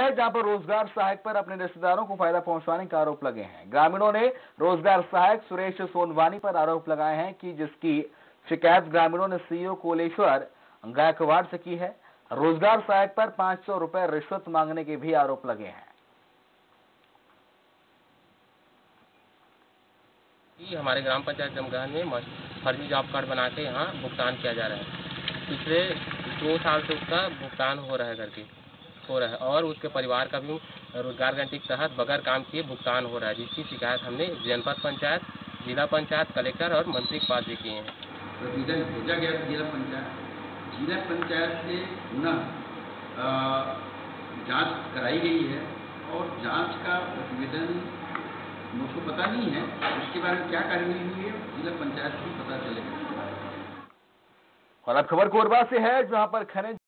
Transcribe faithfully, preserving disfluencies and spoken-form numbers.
जहां पर रोजगार सहायक पर अपने रिश्तेदारों को फायदा पहुंचाने का आरोप लगे हैं। ग्रामीणों ने रोजगार सहायक सुरेश सोनवानी पर आरोप लगाए हैं कि जिसकी शिकायत ग्रामीणों ने सीईओ कोलेश्वर गायकवाड़ से की है। रोजगार सहायक पर पांच सौ रुपए रिश्वत मांगने के भी आरोप लगे हैं। हमारे ग्राम पंचायत जमगान में फर्जी जॉब कार्ड बना के यहाँ भुगतान किया जा रहा है। पिछले दो साल से उसका भुगतान हो रहा है करके हो रहा है और उसके परिवार का भी रोजगार गारंटी के तहत बगैर काम किए भुगतान हो रहा है, जिसकी शिकायत हमने जनपद पंचायत, जिला पंचायत, कलेक्टर और मंत्री के पास भी किए हैं। प्रतिवेदन भेजा गया जिला पंचायत जिला पंचायत से पुनः जांच कराई गई है और जांच का प्रतिवेदन मुझको पता नहीं है, उसके बारे में क्या कार्रवाई हुई है जिला पंचायत को पता चलेगा। और अब खबर कोरबा से है, जहां पर खनिज